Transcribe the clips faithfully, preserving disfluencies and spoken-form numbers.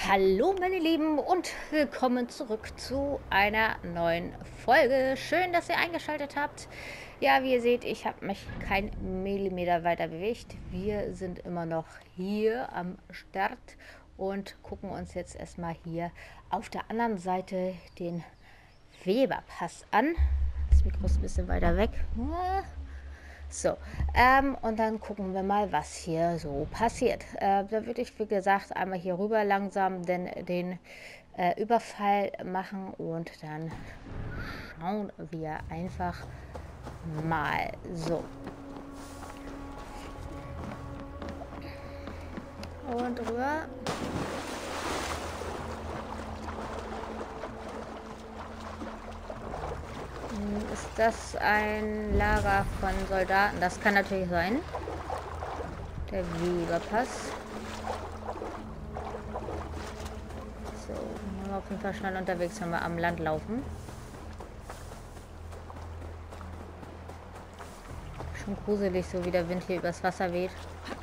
Hallo meine Lieben und willkommen zurück zu einer neuen Folge. Schön, dass ihr eingeschaltet habt. Ja, wie ihr seht, ich habe mich kein Millimeter weiter bewegt. Wir sind immer noch hier am Start und gucken uns jetzt erstmal hier auf der anderen Seite den Weberpass an. Das Mikro ist ein bisschen weiter weg. So, ähm, und dann gucken wir mal, was hier so passiert. Äh, da würde ich, wie gesagt, einmal hier rüber langsam den, den äh, Überfall machen und dann schauen wir einfach mal. So. Und rüber. Ist das ein Lager von Soldaten? Das kann natürlich sein. Der Weberpass. So, wir sind auf jeden Fall schnell unterwegs, wenn wir am Land laufen. Schon gruselig, so wie der Wind hier übers Wasser weht.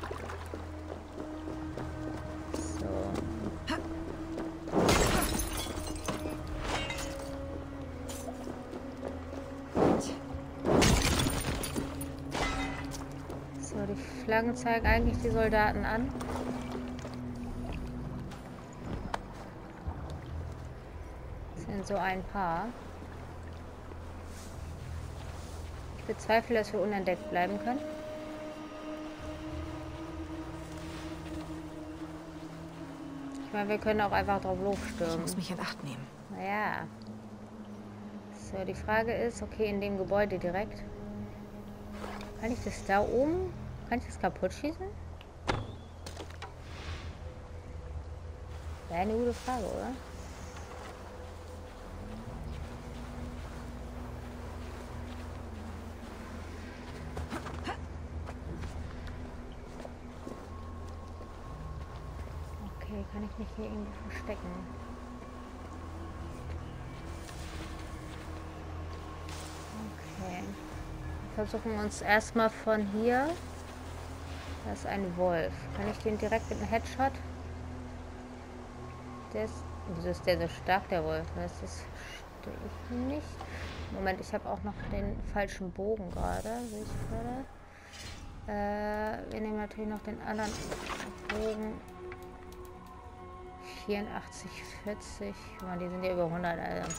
Flaggen zeigen eigentlich die Soldaten an. Das sind so ein paar. Ich bezweifle, dass wir unentdeckt bleiben können. Ich meine, wir können auch einfach drauf losstürmen. Ich muss mich in Acht nehmen. Naja. So, die Frage ist, okay, in dem Gebäude direkt. Kann ich das da oben? Kann ich das kaputt schießen? Wäre eine gute Frage, oder? Okay, kann ich mich hier irgendwie verstecken? Okay. Wir versuchen uns erstmal von hier. Das ist ein Wolf. Kann ich den direkt mit einem Headshot? Der ist, wieso ist der so stark, der Wolf? Das ist, verstehe ich nicht. Moment, ich habe auch noch den falschen Bogen gerade. Sehe ich gerade. Äh, wir nehmen natürlich noch den anderen Bogen. vierundachtzig, vierzig. Man, die sind ja über hundert, also.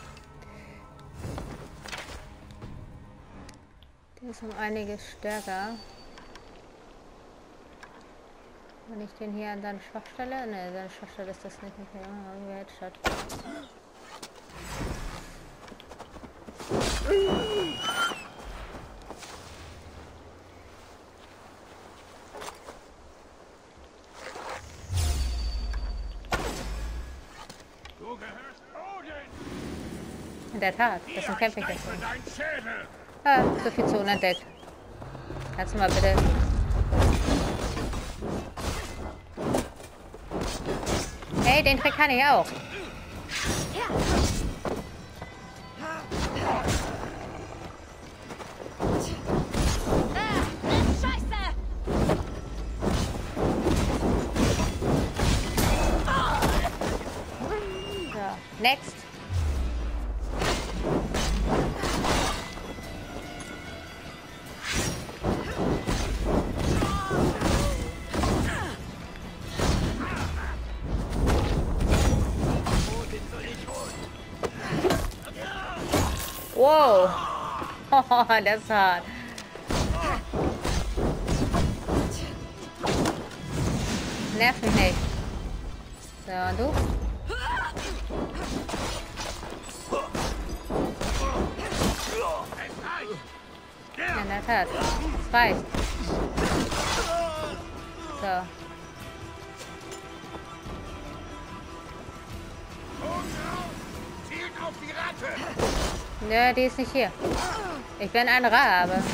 Der ist um einiges stärker. Wenn ich den hier an seine Schwachstelle? Ne, seine Schwachstelle ist das nicht. Okay, irgendwie Headshot. Du gehörst Odin! In der Tat, das sind Camping. Ah, so viel zu unentdeckt. Kannst du mal bitte. Hey, den Trick kann ich auch. So, next. Wow. Oh, das ist hart. Nerv mich nicht. So, und du? Ja, in der Tat. Das reicht. So. Zielt auf die Ratte! Nö, die ist nicht hier. Ich bin ein Rabe.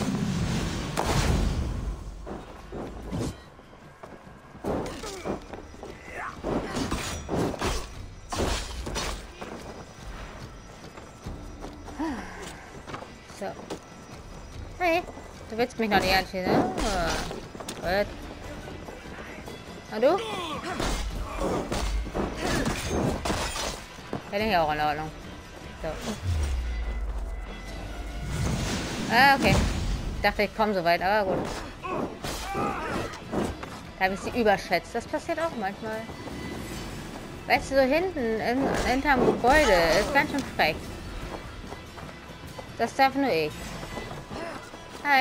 So. Hey, du willst mich noch nicht anschließen, ne? Gut. Und du? Finde ich auch in Ordnung. So. Ah, okay. Ich dachte, ich komme so weit, aber gut. Da habe ich sie überschätzt. Das passiert auch manchmal. Weißt du, so hinten, in, hinterm Gebäude, ist ganz schön frech. Das darf nur ich. Hi.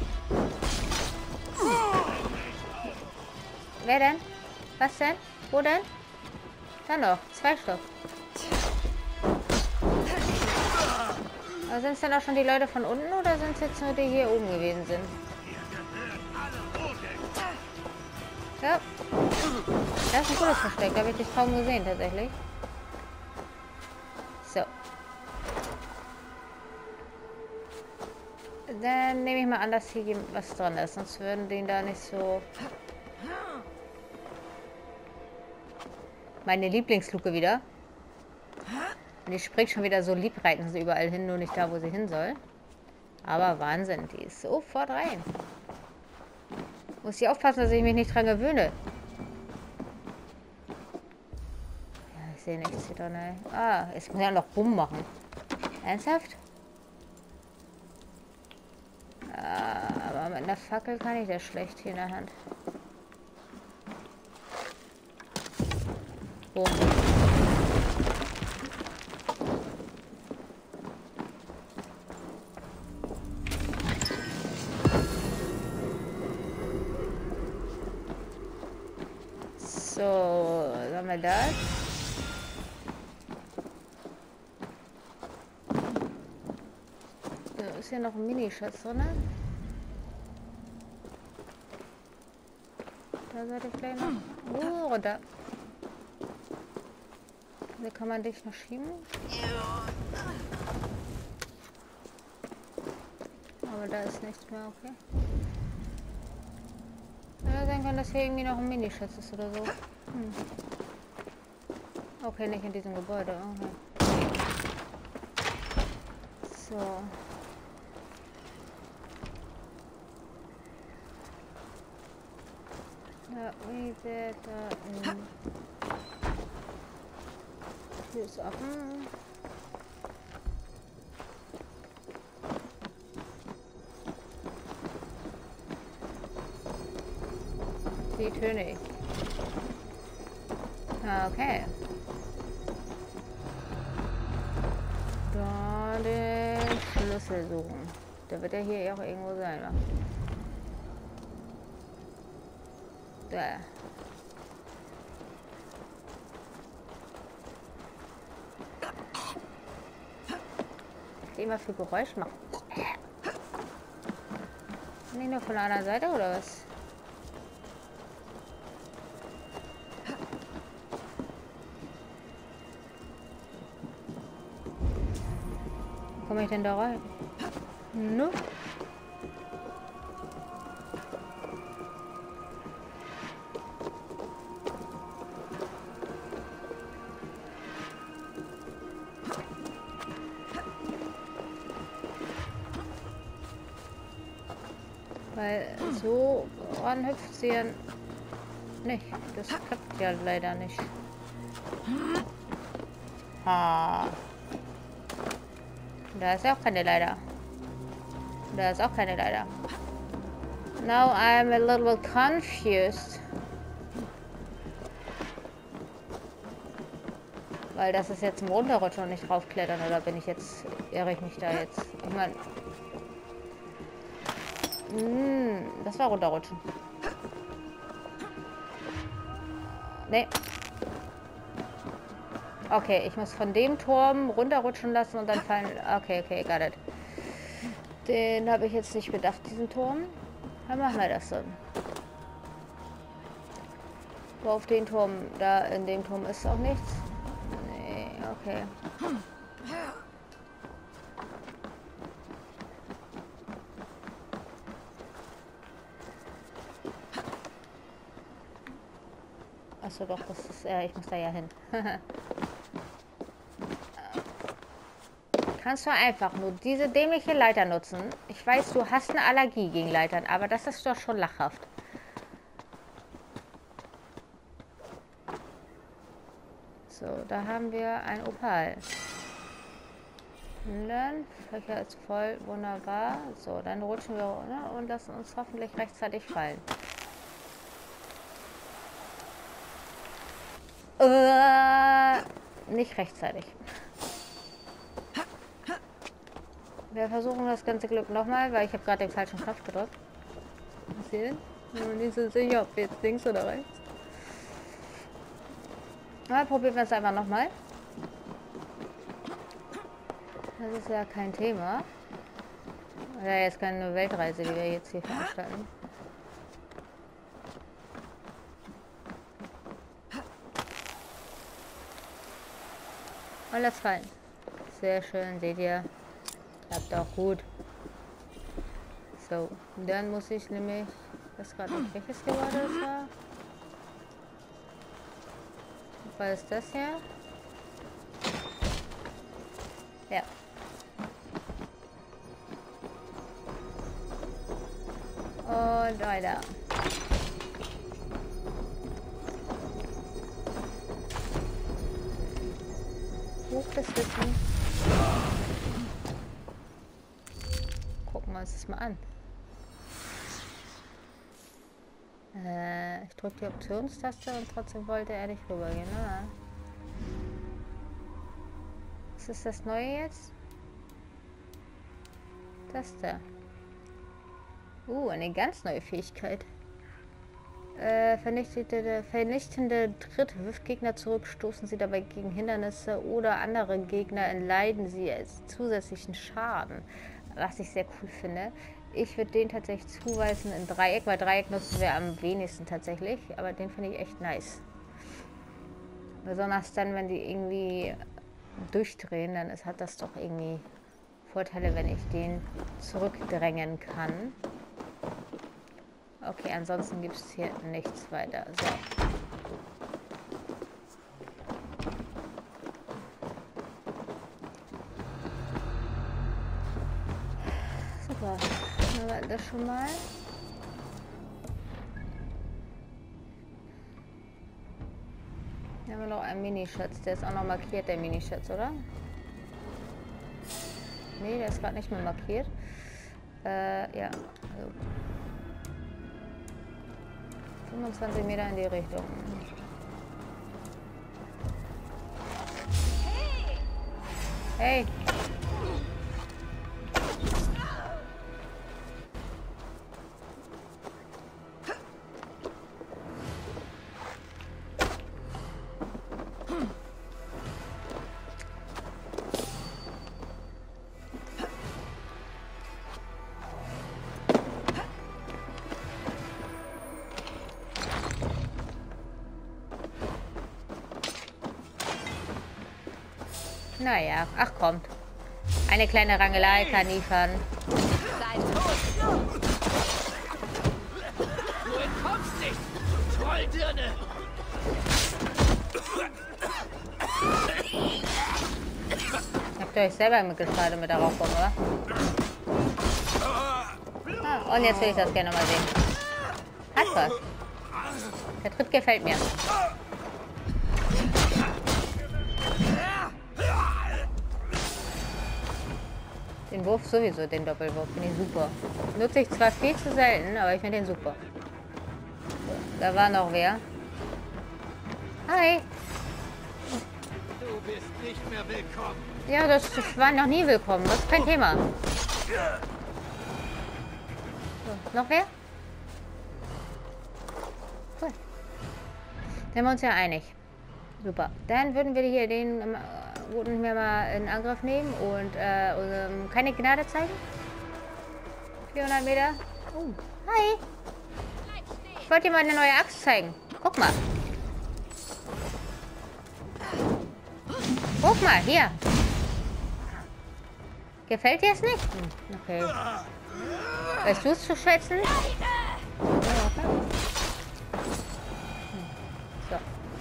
Wer denn? Was denn? Wo denn? Da noch. Zwei Stück. Aber sind es denn auch schon die Leute von unten oder sind es jetzt nur die hier oben gewesen sind? Ja. Das ist ein gutes Versteck. Da habe ich dich kaum gesehen tatsächlich. So. Dann nehme ich mal an, dass hier was dran ist. Sonst würden die da nicht so... Meine Lieblingsluke wieder. Und die springt schon wieder so lieb, reiten sie überall hin, nur nicht da, wo sie hin soll. Aber Wahnsinn, die ist sofort rein. Muss ich aufpassen, dass ich mich nicht dran gewöhne. Ja, ich sehe nichts hier drin. Ey. Ah, es muss ja noch Bumm machen. Ernsthaft? Ah, aber mit einer Fackel kann ich das schlecht hier in der Hand. Bumm. So, was haben wir das? Da ist hier noch ein Minischatz drin. Da sollte ich vielleicht noch... Oh, runter. Da kann man dich noch schieben. Aber da ist nichts mehr, okay. Ja, sein kann, dass hier irgendwie noch ein Minischatz ist oder so. Hm. Okay, nicht in diesem Gebäude. Okay. So. Da, wie wird da in... Tür ist offen. Die Tür nicht. Okay. Da den Schlüssel suchen. Der wird ja hier auch irgendwo sein, wa? Da. Was immer für Geräusch macht. Nicht nur von der anderen Seite oder was? Wie komme ich denn da rein? No. Weil so ran hüpft sie ja nicht. Das klappt ja leider nicht. Ah. Da ist auch keine Leiter. Da ist auch keine Leiter. Now I'm a little confused. Weil das ist jetzt ein Runterrutschen und nicht draufklettern, oder bin ich jetzt, irre ich mich da jetzt? Ich meine... Das war runterrutschen. Nee. Okay, ich muss von dem Turm runterrutschen lassen und dann fallen... Okay, okay, got it. Den habe ich jetzt nicht bedacht, diesen Turm. Dann machen wir das dann. Wo auf den Turm, da in dem Turm ist auch nichts. Nee, okay. Achso, doch, das ist, äh, ich muss da ja hin. Kannst du einfach nur diese dämliche Leiter nutzen? Ich weiß, du hast eine Allergie gegen Leitern, aber das ist doch schon lachhaft. So, da haben wir ein Opal. Und dann, Fächer ist voll, wunderbar. So, dann rutschen wir ne, und lassen uns hoffentlich rechtzeitig fallen. Äh, nicht rechtzeitig. Wir versuchen das ganze Glück nochmal, weil ich habe gerade den falschen Knopf gedrückt. Sehen? Ich bin nicht so sicher, ob jetzt links oder rechts. Na, probieren wir es einfach nochmal. Das ist ja kein Thema. Ja, jetzt keine Weltreise, die wir jetzt hier veranstalten. Und lass fallen. Sehr schön, seht ihr. Klappt auch gut. So, dann muss ich nämlich... Ich weiß gerade nicht, welches Gebäude es war. Was ist das hier? Ja. Und weiter. Hoch das Wissen. Gucken wir uns das mal an. Äh, ich drücke die Optionstaste und trotzdem wollte er nicht rübergehen. Ah. Was ist das Neue jetzt? Das da. Uh, eine ganz neue Fähigkeit. Äh, vernichtende, vernichtende Tritt wirft Gegner zurück, stoßen sie dabei gegen Hindernisse oder andere Gegner, entleiden sie als zusätzlichen Schaden. Was ich sehr cool finde. Ich würde den tatsächlich zuweisen in Dreieck, weil Dreieck nutzen wir am wenigsten tatsächlich. Aber den finde ich echt nice. Besonders dann, wenn die irgendwie durchdrehen, dann ist, hat das doch irgendwie Vorteile, wenn ich den zurückdrängen kann. Okay, ansonsten gibt es hier nichts weiter. So. Super. Dann haben wir das schon mal. Hier haben wir noch einen Minischatz. Der ist auch noch markiert, der Minischatz, oder? Nee, der ist gerade nicht mehr markiert. Äh, ja. Also fünfundzwanzig Meter in die Richtung. Hey! Naja, ach kommt. Eine kleine Rangelei kann liefern. Du entkommst nicht, du Trolldirne! Habt ihr euch selber mitgeschadet mit der Rauchbombe, oder? Ah, und jetzt will ich das gerne mal sehen. Hat was. Der Tritt gefällt mir. Den Wurf sowieso, den Doppelwurf, finde ich super. Nutze ich zwar viel zu selten, aber ich finde den super. So, da war noch wer. Hi. Du bist nicht mehr willkommen. Ja, das, das war noch nie willkommen. Das ist kein Thema. So, noch wer? Cool. Dann sind wir uns ja einig. Super. Dann würden wir hier den ähm, Roten mir mal in Angriff nehmen und äh, ähm, keine Gnade zeigen. vierhundert Meter. Oh, hi. Ich wollte dir mal eine neue Axt zeigen. Guck mal. Guck mal, hier. Gefällt dir es nicht? Hm, okay. Weißt du es zu schätzen? Ja, okay. Hm, so.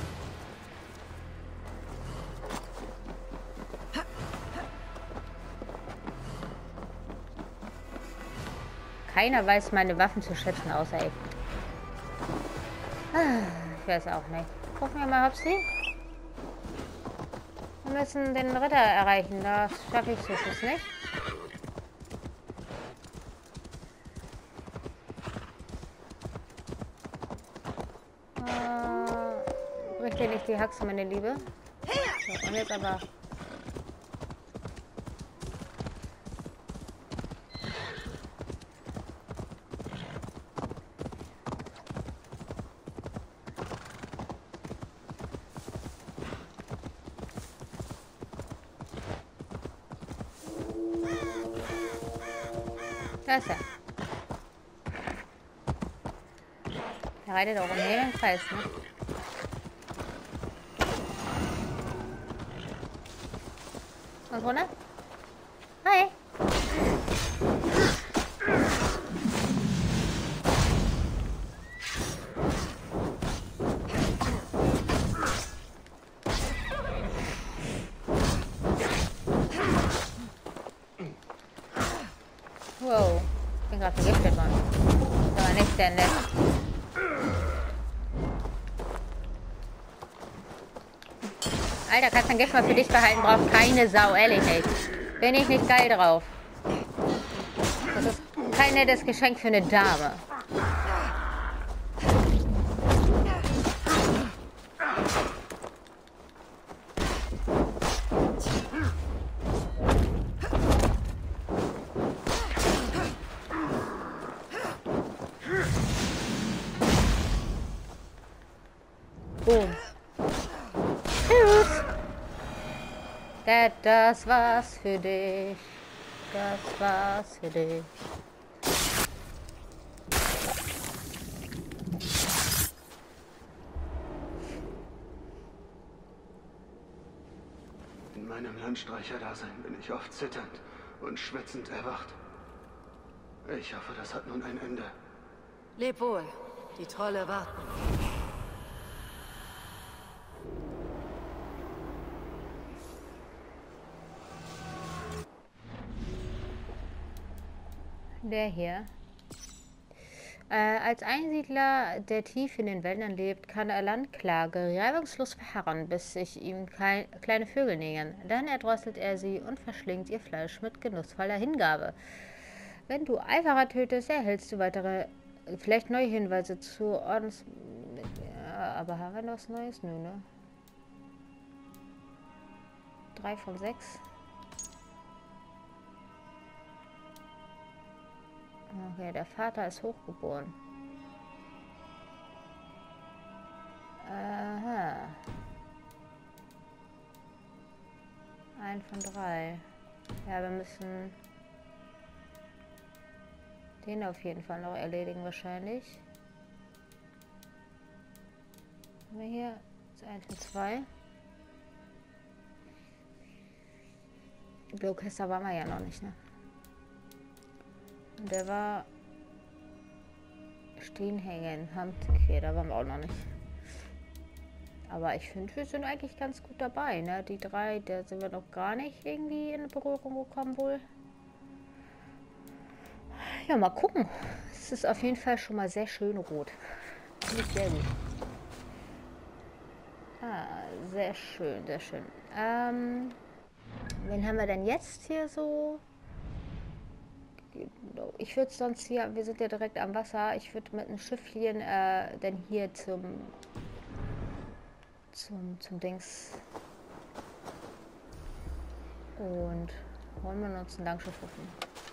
Keiner weiß meine Waffen zu schätzen, außer ich. Ich weiß auch nicht. Gucken wir mal, ob sie. Wir müssen den Ritter erreichen. Das schaffe ich jetzt nicht. Äh, bricht dir nicht die Haxe, meine Liebe. So, und jetzt aber. Da ist er. Der reitet auch umher im Kreis, ne? Und runter? Hi! Wow, ich bin gerade vergiftet worden. Das war nicht sehr nett. Alter, kannst du dein Gift mal für dich behalten, braucht keine Sau, ehrlich nicht. Bin ich nicht geil drauf. Das ist kein nettes Geschenk für eine Dame. Boom. Tschüss. Das, das war's für dich. Das war's für dich. In meinem Landstreicher-Dasein bin ich oft zitternd und schwitzend erwacht. Ich hoffe, das hat nun ein Ende. Leb wohl. Die Trolle warten. Der hier. Äh, als Einsiedler, der tief in den Wäldern lebt, kann er Landklage reibungslos verharren, bis sich ihm kei kleine Vögel nähern. Dann erdrosselt er sie und verschlingt ihr Fleisch mit genussvoller Hingabe. Wenn du Eiferer tötest, erhältst du weitere, vielleicht neue Hinweise zu Ordens... Ja, aber haben wir noch was Neues? Nö, ne? Drei von sechs. Okay, der Vater ist hochgeboren. Aha. Ein von drei. Ja, wir müssen den auf jeden Fall noch erledigen wahrscheinlich. Haben wir hier ist eins von zwei. Blowcaster waren wir ja noch nicht, ne? Und der war stehen hängen, Handquer, da waren wir auch noch nicht. Aber ich finde, wir sind eigentlich ganz gut dabei, ne? Die drei, da sind wir noch gar nicht irgendwie in Berührung gekommen wohl. Ja, mal gucken. Es ist auf jeden Fall schon mal sehr schön rot. Finde ich sehr gut. Ah, sehr schön, sehr schön. Ähm, wen haben wir denn jetzt hier so? Ich würde sonst hier, wir sind ja direkt am Wasser, ich würde mit einem Schiffchen äh, dann hier zum, zum, zum Dings und wollen wir uns ein Langschiff rufen.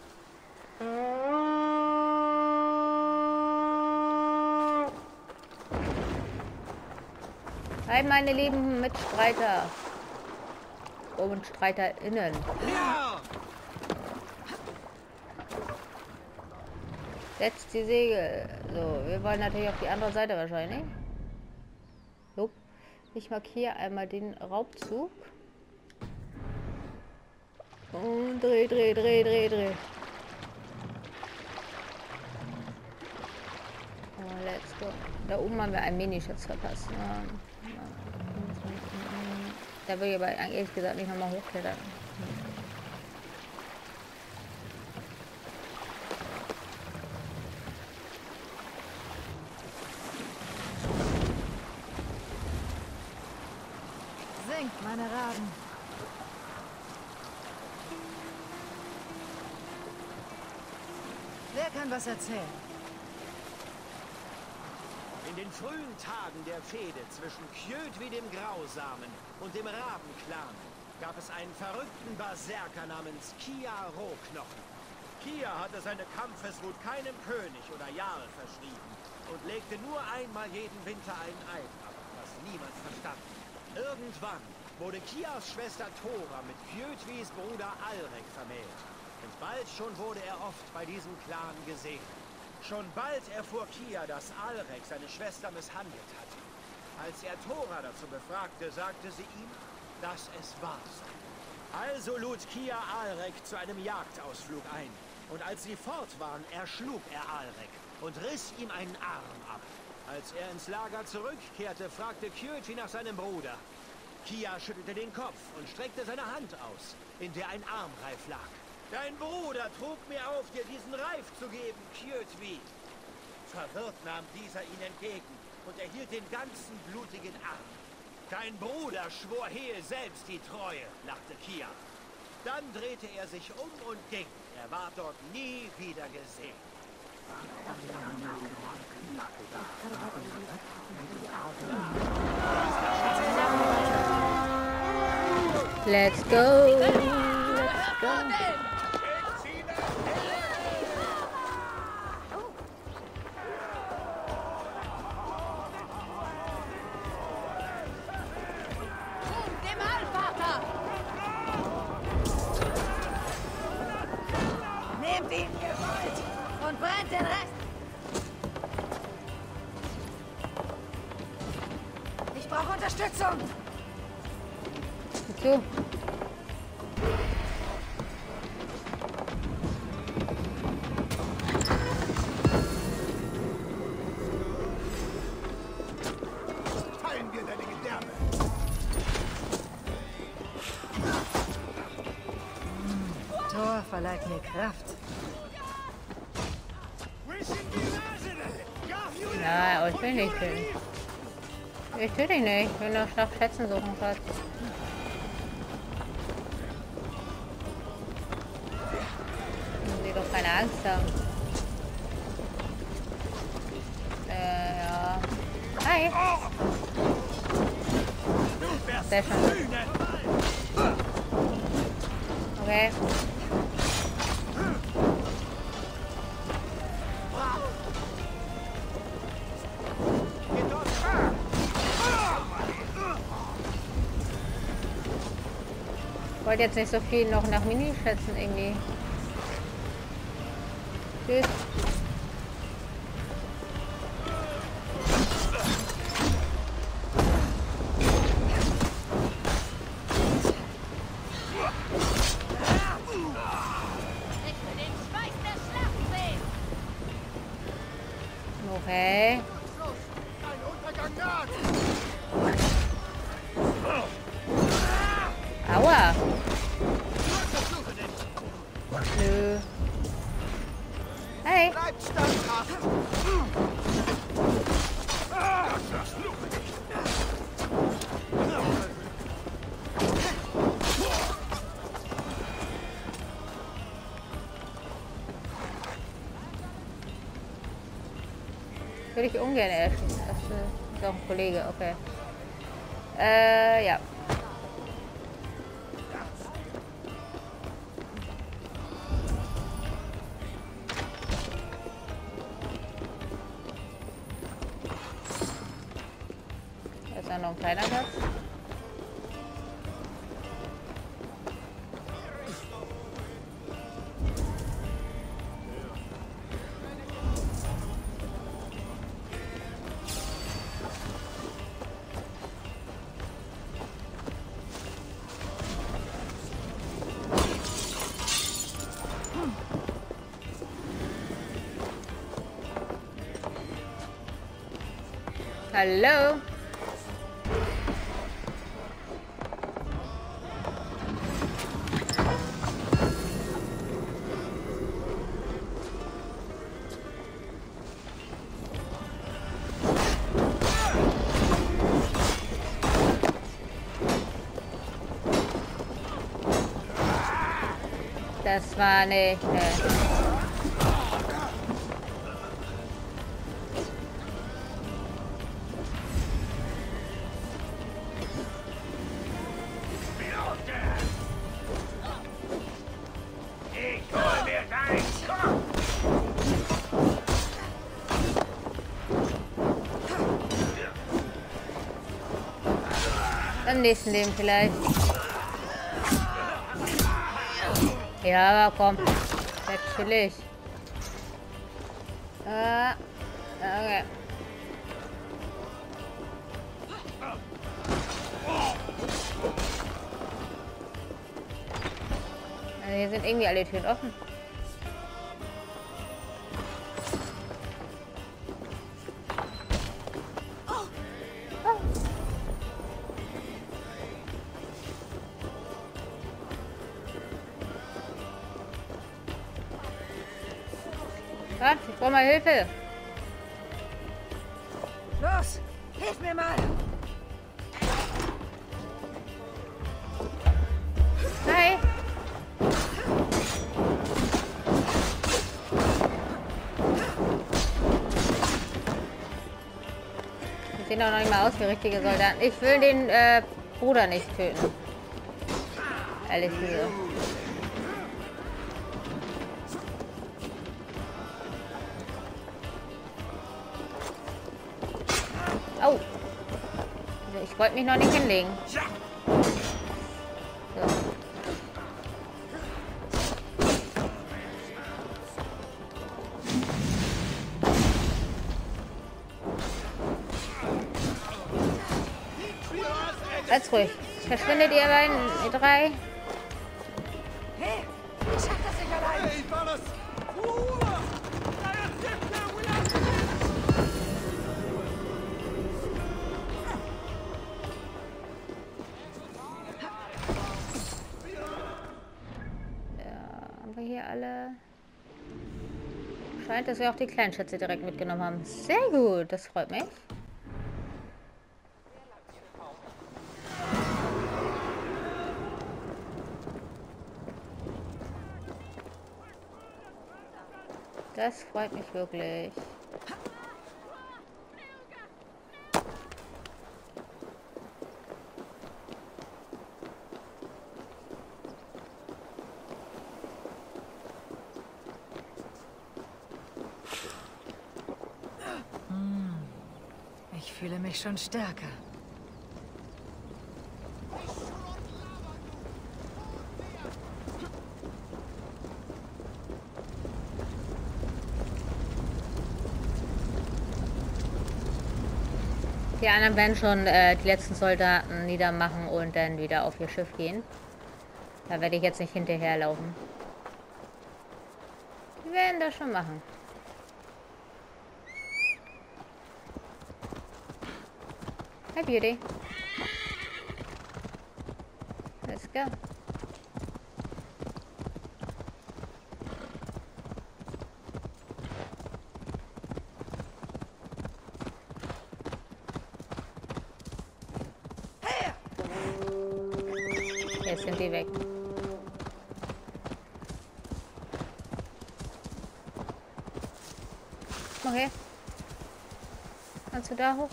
Hi meine lieben Mitstreiter und StreiterInnen. Ja! Setzt die Segel. So, wir wollen natürlich auf die andere Seite wahrscheinlich. So, ich markiere einmal den Raubzug. Und dreh, dreh, dreh, dreh, dreh. Oh, let's go. Da oben haben wir einen Minischutz verpasst. Da will ich aber ehrlich gesagt nicht nochmal hochklettern. Senkt meine Raben. Wer kann was erzählen? In den frühen Tagen der Fehde zwischen Kjötvi dem Grausamen und dem Rabenclan gab es einen verrückten Berserker namens Kia Rohknochen. Kia hatte seine Kampfeswut keinem König oder Jarl verschrieben und legte nur einmal jeden Winter einen Eid ab, was niemand verstand. Irgendwann wurde Kias Schwester Thora mit Kjötvis Bruder Alrek vermählt. Und bald schon wurde er oft bei diesem Clan gesehen. Schon bald erfuhr Kia, dass Alrek seine Schwester misshandelt hatte. Als er Thora dazu befragte, sagte sie ihm, dass es wahr sei. Also lud Kia Alrek zu einem Jagdausflug ein. Und als sie fort waren, erschlug er Alrek und riss ihm einen Arm ab. Als er ins Lager zurückkehrte, fragte Kjötvi nach seinem Bruder. Kia schüttelte den Kopf und streckte seine Hand aus, in der ein Armreif lag. Dein Bruder trug mir auf, dir diesen Reif zu geben, Kjötvi. Verwirrt nahm dieser ihn entgegen und erhielt den ganzen blutigen Arm. Dein Bruder schwor Hehl selbst die Treue, lachte Kia. Dann drehte er sich um und ging. Er war dort nie wieder gesehen. Let's go! Let's go! Nehmt ihn, ihr wollt, und brennt den Rest. Ich brauche Unterstützung. So. Teilen wir deine Gedärme. Thor verleiht mir Kraft. Nein, aber ich will nicht töten. Ich töte dich nicht, wenn du nach Schätzen suchen kannst. Sie doch keine Angst haben. Äh, ja. Hi! Sehr schön. Okay. Ich wollte jetzt nicht so viel noch nach Mini schätzen irgendwie. Tschüss. Okay. Aua. Nö. Hey. Bleibt standhaft. Würde ich ungern erschießen. Das ist auch ein Kollege, okay. Äh, ja. Da ist auch noch ein kleiner Platz. Hallo. Das war nicht. Äh Im nächsten Leben vielleicht. Ja, aber komm. Natürlich. Äh, okay. Also hier sind irgendwie alle Türen offen. Was? Ich brauche mal Hilfe. Los, hilf mir mal. Hi. Die sehen doch noch nicht mal aus wie richtige Soldaten. Ich will den äh, Bruder nicht töten. Ehrlich gesagt. Oh. Ich wollte mich noch nicht hinlegen. So. Ganz ruhig. Verschwindet ihr beiden, ihr drei? Hey, ich schaff das nicht allein. Haben wir hier alle... Scheint, dass wir auch die kleinen Schätze direkt mitgenommen haben. Sehr gut, das freut mich. Das freut mich wirklich. Ich fühle mich schon stärker. Die anderen werden schon äh, die letzten Soldaten niedermachen und dann wieder auf ihr Schiff gehen. Da werde ich jetzt nicht hinterherlaufen. Die werden das schon machen. Hi, Beauty. Let's go. Jetzt sind die weg. Okay. Kannst du da hoch?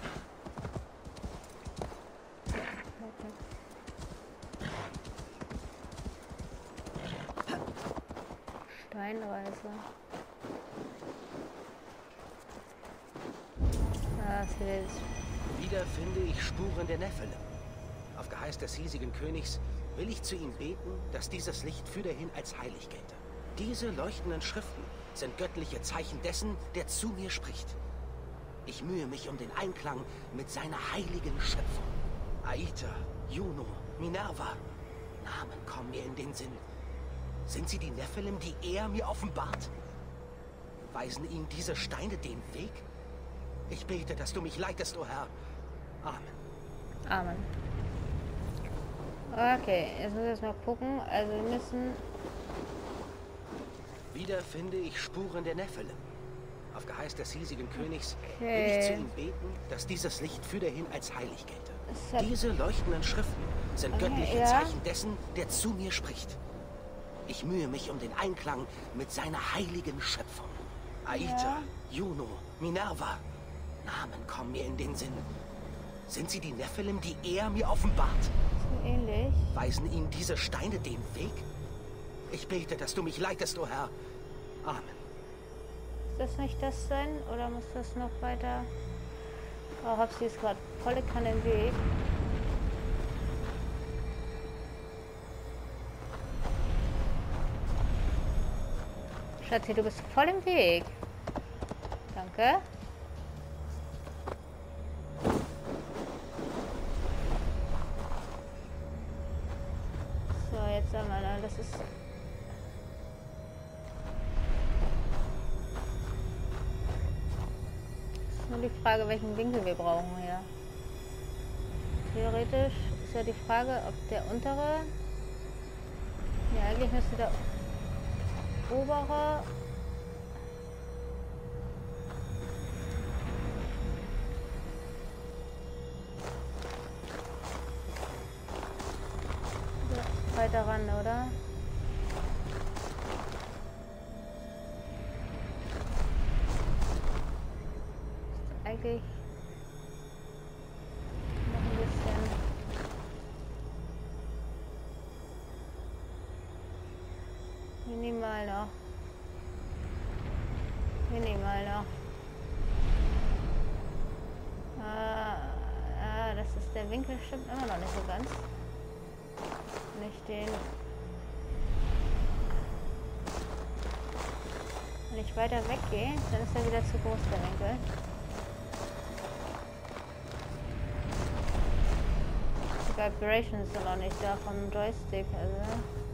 Steinreise. Ah, wieder finde ich Spuren der Nephilim. Auf Geheiß des hiesigen Königs will ich zu ihm beten, dass dieses Licht für dahin als heilig gelte. Diese leuchtenden Schriften sind göttliche Zeichen dessen, der zu mir spricht. Ich mühe mich um den Einklang mit seiner heiligen Schöpfung. Aita, Juno, Minerva. Namen kommen mir in den Sinn. Sind sie die Nephilim, die er mir offenbart? Weisen ihm diese Steine den Weg? Ich bete, dass du mich leitest, o Herr. Amen. Amen. Okay, jetzt müssen wir erstmal gucken. Also wir müssen... Wieder finde ich Spuren der Nephilim. Auf Geheiß des hiesigen Königs okay. will ich zu ihm beten, dass dieses Licht für dahin als heilig gelte. Diese leuchtenden Schriften sind okay, göttliche ja. Zeichen dessen, der zu mir spricht. Ich mühe mich um den Einklang mit seiner heiligen Schöpfung. Aita, ja. Juno, Minerva. Namen kommen mir in den Sinn. Sind sie die Nephilim, die er mir offenbart? So ähnlich. Weisen ihm diese Steine den Weg? Ich bete, dass du mich leitest, o Herr. Amen. Ist das nicht das sein? Oder muss das noch weiter... Oh, Hopsi ist gerade volle Kanne im Weg. Schatzi, du bist voll im Weg. Danke. So, jetzt haben wir, das ist... Nur die Frage, welchen Winkel wir brauchen hier. Theoretisch ist ja die Frage, ob der untere... Ja, eigentlich müsste der obere... weiter ran, oder? Eigentlich noch ein bisschen minimal noch. Minimal noch. Ah, ah, das ist der Winkel, stimmt immer noch nicht so ganz. Wenn ich den... Wenn ich weiter weggehe, dann ist er wieder zu groß, der Winkel. Die Vibration ist dann auch nicht da vom Joystick, also...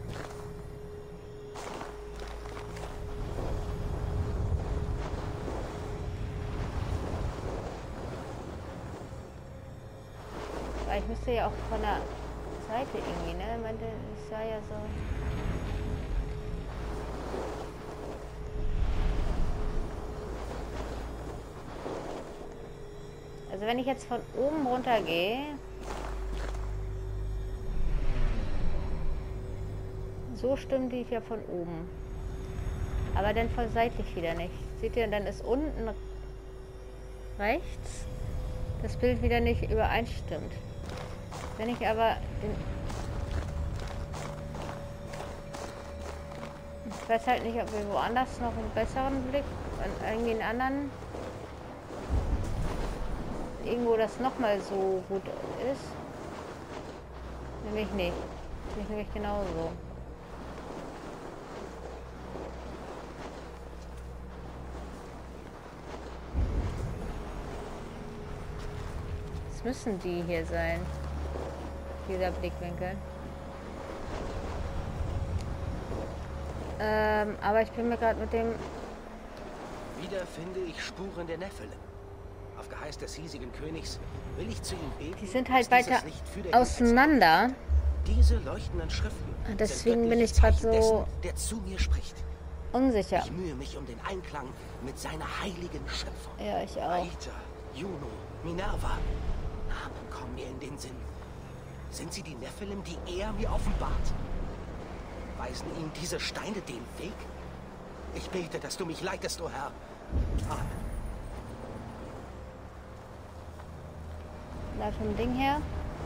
Weil ich müsste ja auch von der Seite irgendwie, ne? Ich meinte, es sah ja so... Also wenn ich jetzt von oben runter gehe... So stimmt die ja von oben. Aber dann von seitlich wieder nicht. Seht ihr, dann ist unten rechts das Bild wieder nicht übereinstimmt. Wenn ich aber den... Ich weiß halt nicht, ob wir woanders noch einen besseren Blick, irgendwie einen anderen... Irgendwo das nochmal so gut ist. Nämlich nicht. Nicht nämlich genauso. Es müssen die hier sein. Dieser Blickwinkel. Ähm, aber ich bin mir gerade mit dem... Wieder finde ich Spuren der Nephilim. Auf Geheiß des hiesigen Königs will ich zu ihm beten. Die sind halt dass weiter dieses Licht für den auseinander. Himmel diese leuchtenden Schriften. Deswegen sind bin ich göttliche gerade Zeichen so dessen, der zu mir spricht. unsicher. Ich mühe mich um den Einklang mit seiner heiligen Schöpfung. Ja, ich auch. Aita, Juno, Minerva. Namen kommen mir in den Sinn. Sind sie die Nephilim, die er mir offenbart? Weisen ihm diese Steine den Weg? Ich bete, dass du mich leitest, o Herr. Amen. Da vom Ding her.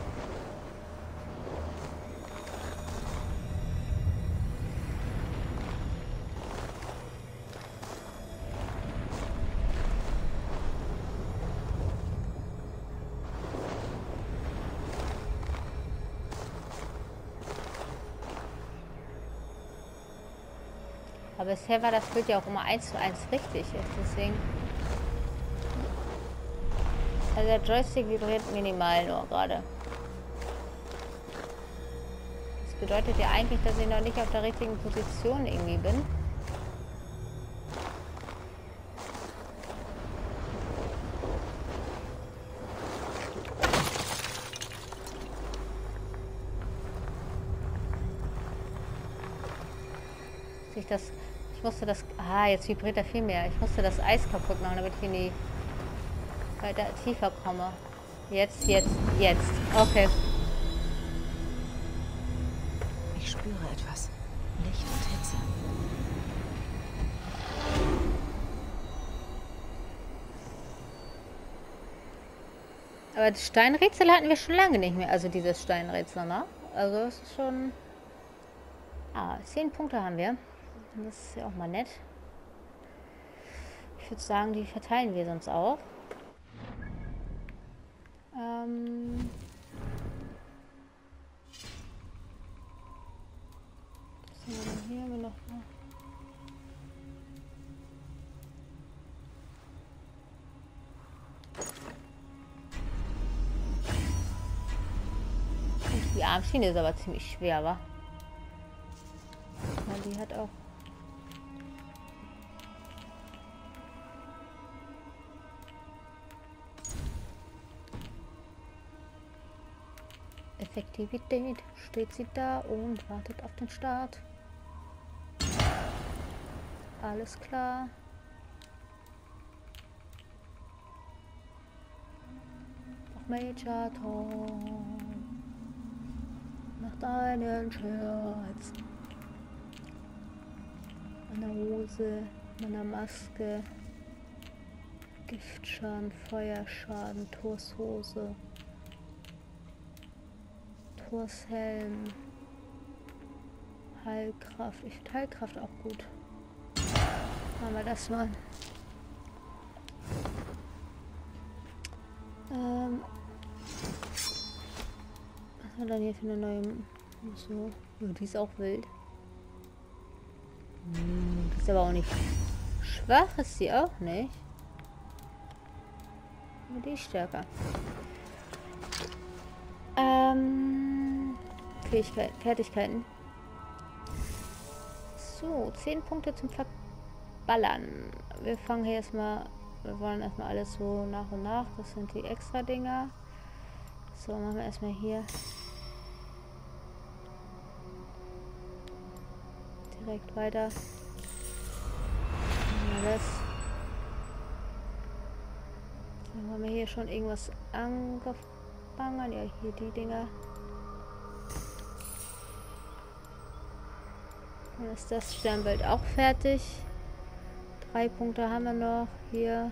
Aber bisher war das Bild ja auch immer eins zu eins richtig. Deswegen. Also der Joystick vibriert minimal nur gerade. Das bedeutet ja eigentlich, dass ich noch nicht auf der richtigen Position irgendwie bin. Ich das, ich musste das, ah, jetzt vibriert er viel mehr. Ich musste das Eis kaputt machen, damit ich in die weiter tiefer komme. Jetzt, jetzt, jetzt. Okay. Ich spüre etwas. Licht und Hitze. Aber das Steinrätsel hatten wir schon lange nicht mehr. Also dieses Steinrätsel, ne? Also es ist schon... Ah, zehn Punkte haben wir. Das ist ja auch mal nett. Ich würde sagen, die verteilen wir sonst auch. Ähm... Was haben wir denn hier? Haben wir noch... Die Armschiene ist aber ziemlich schwer, wa? Ja, die hat auch... Effektivität. Steht sie da und wartet auf den Start. Alles klar. Doch Major Tom macht einen Scherz. Meiner Hose, meiner Maske. Giftschaden, Feuerschaden, Torshose. Helm, Heilkraft. Ich finde Heilkraft auch gut. Machen wir das mal. Ähm, was haben wir dann hier für eine neue... So, oh, die ist auch wild. Hm, die ist aber auch nicht schwach, ist sie auch nicht. Aber die ist stärker. Ähm... Fähigkeit, Fertigkeiten. So, zehn Punkte zum Verballern. Wir fangen hier erstmal, wir wollen erstmal alles so nach und nach. Das sind die extra Dinger. So, machen wir erstmal hier. Direkt weiter. Machen wir das. Dann haben wir hier schon irgendwas angefangen. Ja, hier die Dinger. Dann ist das Sternbild auch fertig. Drei Punkte haben wir noch. Hier.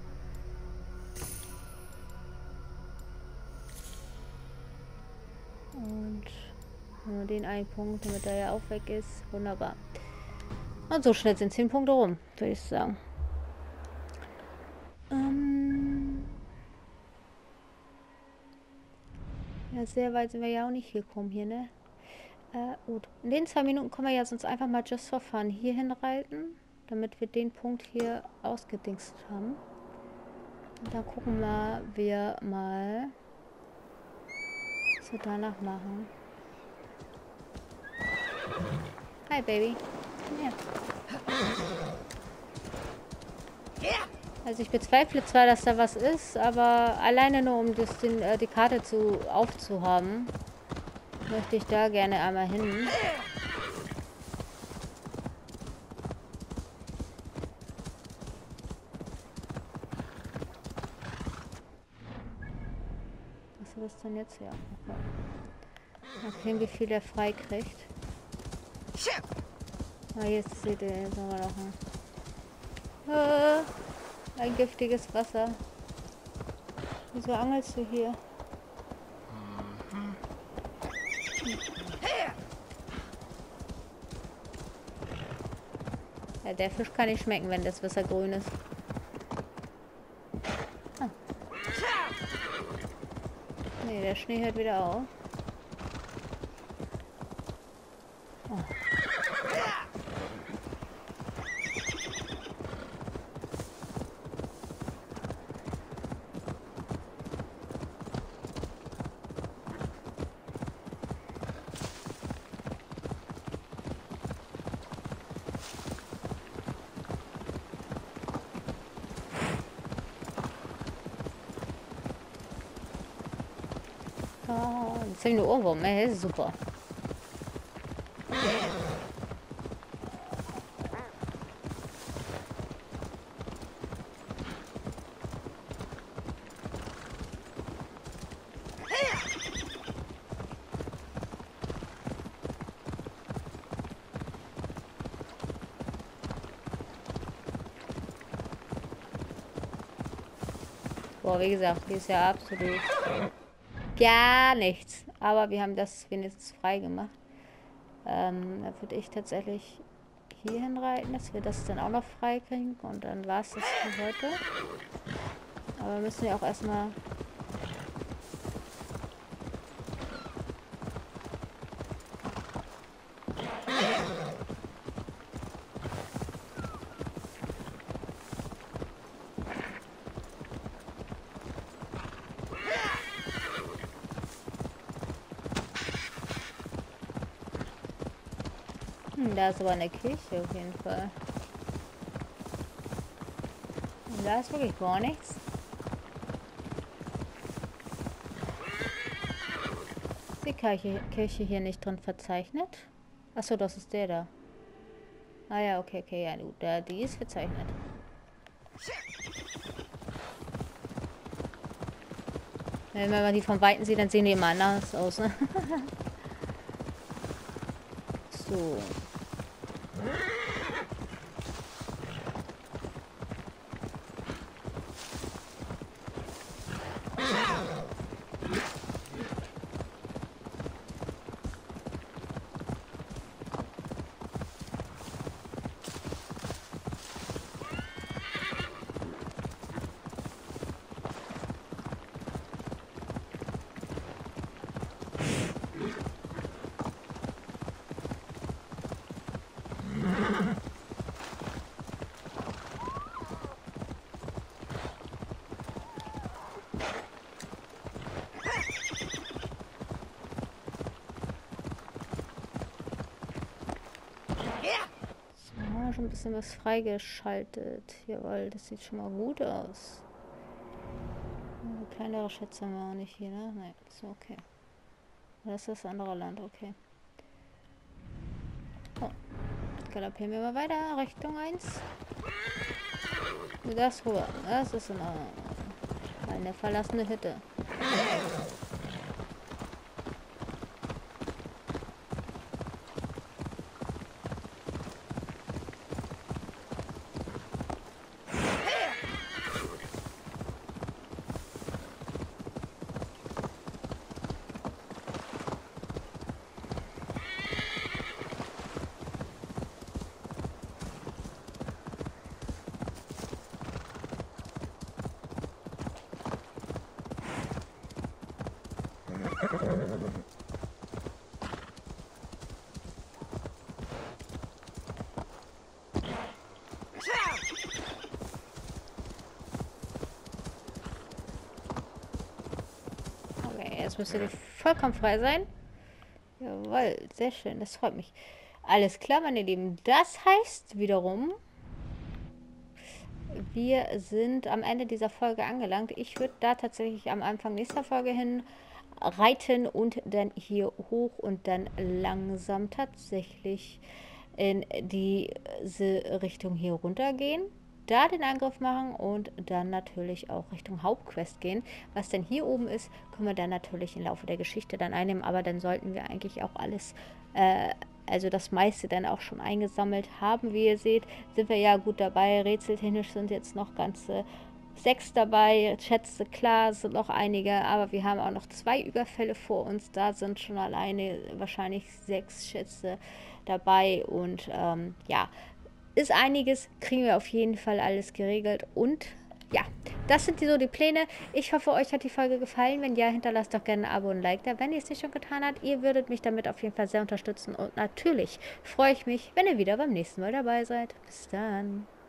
Und nur den einen Punkt, damit er ja auch weg ist. Wunderbar. Und so schnell sind zehn Punkte rum, würde ich sagen. Ähm ja, sehr weit sind wir ja auch nicht gekommen hier, ne? Äh, gut. In den zwei Minuten können wir ja sonst einfach mal just for fun hier hinreiten, damit wir den Punkt hier ausgedingst haben. Und dann gucken wir, wir mal, was wir danach machen. Hi, Baby. Komm her. Also ich bezweifle zwar, dass da was ist, aber alleine nur um das, den, äh, die Karte zu aufzuhaben, möchte ich da gerne einmal hin. Was ist das denn jetzt hier? Mal sehen, wie viel der frei kriegt. Ah, jetzt seht ihr, jetzt haben wir noch ein, ah, ein giftiges Wasser. Wieso angelst du hier? Ja, der Fisch kann nicht schmecken, wenn das Wasser grün ist. Ah. Nee, der Schnee hört wieder auf. Oh. Jetzt habe ich eine Ohrwurm, ey, das ist super. Boah, wie gesagt, hier ist ja absolut gar nichts. Aber wir haben das wenigstens frei gemacht. Ähm, da würde ich tatsächlich hier hinreiten, dass wir das dann auch noch frei kriegen. Und dann war es das für heute. Aber wir müssen ja auch erstmal... Hm, da ist aber eine Kirche auf jeden Fall. Und da ist wirklich gar nichts. Ist die Kirche, Kirche hier nicht drin verzeichnet? Achso, das ist der da. Ah ja, okay, okay, ja, du, da, die ist verzeichnet. Wenn man die von Weitem sieht, dann sehen die immer anders aus, ne? So. Schon ein bisschen was freigeschaltet. Jawohl, das sieht schon mal gut aus. Kleinere Schätze haben wir auch nicht hier, ne? Nein, ist okay. Das ist das andere Land, okay. Oh. Galoppieren wir mal weiter, Richtung eins. Das rüber. Das ist eine, eine verlassene Hütte. Okay, jetzt müsste die vollkommen frei sein. Jawohl, sehr schön, das freut mich. Alles klar, meine Lieben. Das heißt wiederum, wir sind am Ende dieser Folge angelangt. Ich würde da tatsächlich am Anfang nächster Folge hin reiten und dann hier hoch und dann langsam tatsächlich in diese Richtung hier runter gehen. Da den Angriff machen und dann natürlich auch Richtung Hauptquest gehen. Was denn hier oben ist, können wir dann natürlich im Laufe der Geschichte dann einnehmen. Aber dann sollten wir eigentlich auch alles, äh, also das meiste dann auch schon eingesammelt haben. Wie ihr seht, sind wir ja gut dabei. Rätseltechnisch sind jetzt noch ganze sechs dabei. Schätze, klar, sind noch einige. Aber wir haben auch noch zwei Überfälle vor uns. Da sind schon alleine wahrscheinlich sechs Schätze dabei. Und ähm, ja, ist einiges, kriegen wir auf jeden Fall alles geregelt. Und ja, das sind die, so die Pläne. Ich hoffe, euch hat die Folge gefallen. Wenn ja, hinterlasst doch gerne ein Abo und ein Like da, wenn ihr es nicht schon getan habt. Ihr würdet mich damit auf jeden Fall sehr unterstützen. Und natürlich freue ich mich, wenn ihr wieder beim nächsten Mal dabei seid. Bis dann.